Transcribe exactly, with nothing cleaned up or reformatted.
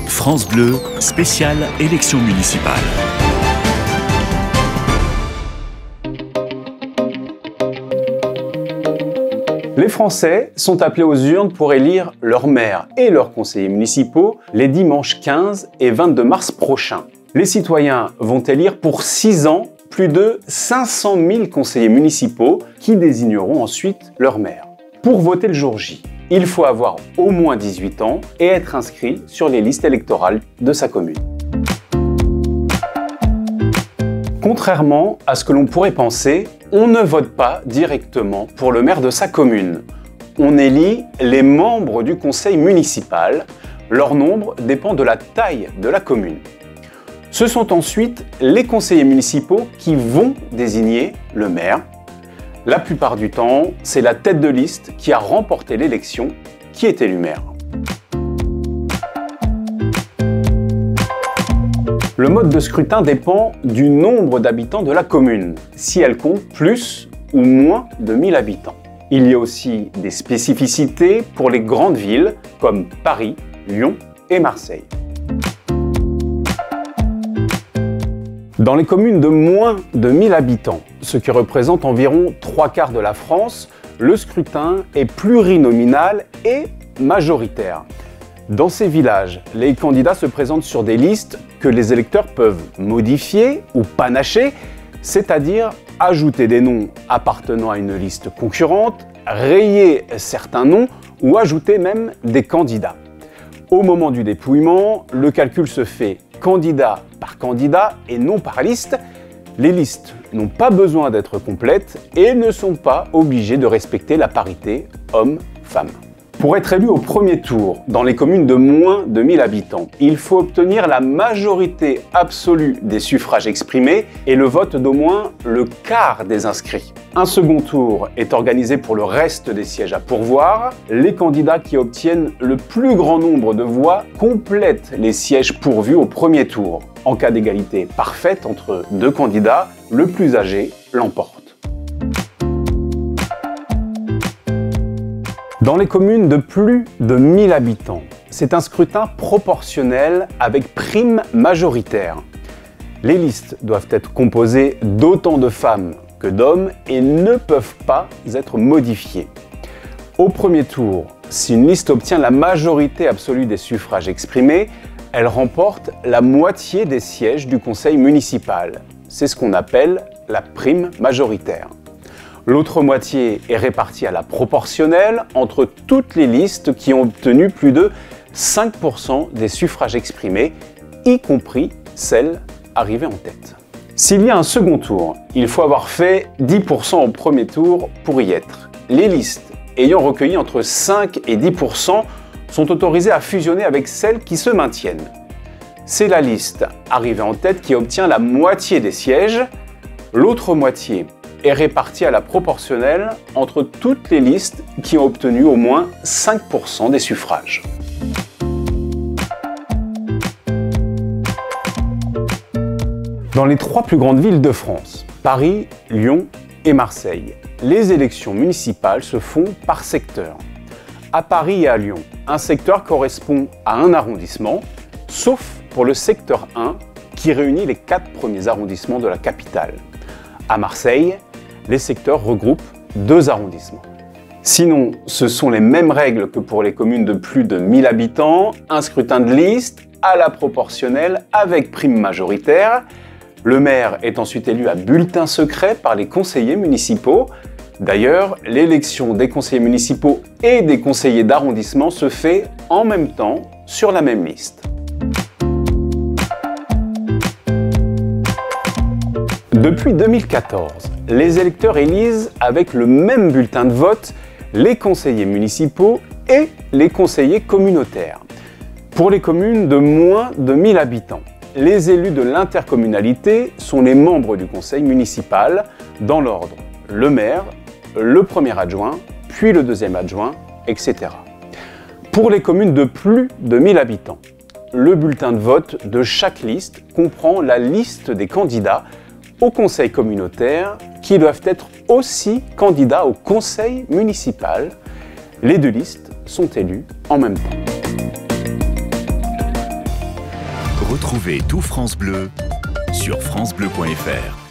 France Bleu, spéciale élection municipale. Les Français sont appelés aux urnes pour élire leurs maires et leurs conseillers municipaux les dimanches quinze et vingt-deux mars prochains. Les citoyens vont élire pour six ans plus de cinq cent mille conseillers municipaux qui désigneront ensuite leurs maires. Pour voter le jour J, il faut avoir au moins dix-huit ans et être inscrit sur les listes électorales de sa commune. Contrairement à ce que l'on pourrait penser, on ne vote pas directement pour le maire de sa commune. On élit les membres du conseil municipal. Leur nombre dépend de la taille de la commune. Ce sont ensuite les conseillers municipaux qui vont désigner le maire. La plupart du temps, c'est la tête de liste qui a remporté l'élection qui est élu maire. Le mode de scrutin dépend du nombre d'habitants de la commune, si elle compte plus ou moins de mille habitants. Il y a aussi des spécificités pour les grandes villes comme Paris, Lyon et Marseille. Dans les communes de moins de mille habitants, ce qui représente environ trois quarts de la France, le scrutin est plurinominal et majoritaire. Dans ces villages, les candidats se présentent sur des listes que les électeurs peuvent modifier ou panacher, c'est-à-dire ajouter des noms appartenant à une liste concurrente, rayer certains noms ou ajouter même des candidats. Au moment du dépouillement, le calcul se fait candidat par candidat et non par liste. Les listes n'ont pas besoin d'être complètes et ne sont pas obligées de respecter la parité homme-femme. Pour être élu au premier tour dans les communes de moins de mille habitants, il faut obtenir la majorité absolue des suffrages exprimés et le vote d'au moins le quart des inscrits. Un second tour est organisé pour le reste des sièges à pourvoir. Les candidats qui obtiennent le plus grand nombre de voix complètent les sièges pourvus au premier tour. En cas d'égalité parfaite entre deux candidats, le plus âgé l'emporte. Dans les communes de plus de mille habitants, c'est un scrutin proportionnel avec prime majoritaire. Les listes doivent être composées d'autant de femmes que d'hommes et ne peuvent pas être modifiées. Au premier tour, si une liste obtient la majorité absolue des suffrages exprimés, elle remporte la moitié des sièges du conseil municipal. C'est ce qu'on appelle la prime majoritaire. L'autre moitié est répartie à la proportionnelle entre toutes les listes qui ont obtenu plus de cinq pour cent des suffrages exprimés, y compris celles arrivées en tête. S'il y a un second tour, il faut avoir fait dix pour cent au premier tour pour y être. Les listes ayant recueilli entre cinq et dix pour cent sont autorisées à fusionner avec celles qui se maintiennent. C'est la liste arrivée en tête qui obtient la moitié des sièges. L'autre moitié est répartie à la proportionnelle entre toutes les listes qui ont obtenu au moins cinq pour cent des suffrages. Dans les trois plus grandes villes de France, Paris, Lyon et Marseille, les élections municipales se font par secteur. À Paris et à Lyon, un secteur correspond à un arrondissement, sauf pour le secteur un qui réunit les quatre premiers arrondissements de la capitale. À Marseille, les secteurs regroupent deux arrondissements. Sinon, ce sont les mêmes règles que pour les communes de plus de mille habitants, un scrutin de liste à la proportionnelle avec prime majoritaire. Le maire est ensuite élu à bulletin secret par les conseillers municipaux. D'ailleurs, l'élection des conseillers municipaux et des conseillers d'arrondissement se fait en même temps sur la même liste. Depuis deux mille quatorze, les électeurs élisent avec le même bulletin de vote les conseillers municipaux et les conseillers communautaires. Pour les communes de moins de mille habitants, les élus de l'intercommunalité sont les membres du conseil municipal dans l'ordre le maire, le premier adjoint, puis le deuxième adjoint, et cetera. Pour les communes de plus de mille habitants, le bulletin de vote de chaque liste comprend la liste des candidats au conseil communautaire qui doivent être aussi candidats au conseil municipal. Les deux listes sont élues en même temps. Retrouvez tout France Bleu sur francebleu point fr.